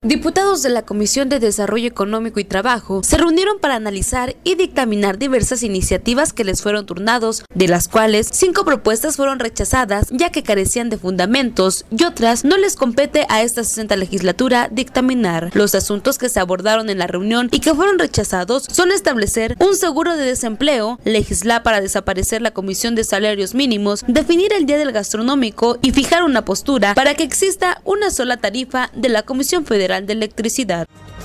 Diputados de la Comisión de Desarrollo Económico y Trabajo se reunieron para analizar y dictaminar diversas iniciativas que les fueron turnados, de las cuales 5 propuestas fueron rechazadas ya que carecían de fundamentos y otras no les compete a esta 60ª legislatura dictaminar. Los asuntos que se abordaron en la reunión y que fueron rechazados son establecer un seguro de desempleo, legislar para desaparecer la Comisión de Salarios Mínimos, definir el Día del Gastronómico y fijar una postura para que exista una sola tarifa de la Comisión Federal de Electricidad.